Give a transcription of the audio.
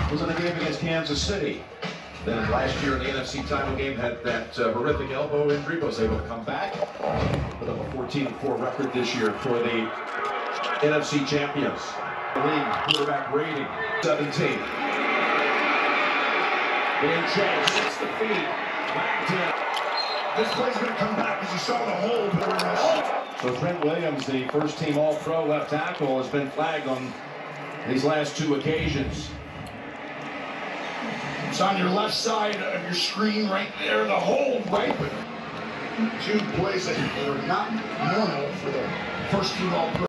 was in a game against Kansas City. Then last year in the NFC title game had that horrific elbow injury, but was able to come back. Put up a 14-4 record this year for the NFC champions. The league quarterback rating, 17. Being chased, hits the feet. This play's going to come back as you saw the hold. So Trent Williams, the first-team All-Pro left tackle, has been flagged on these last two occasions. It's on your left side of your screen right there, the hold right. But two plays that were not normal for the first-team All-Pro.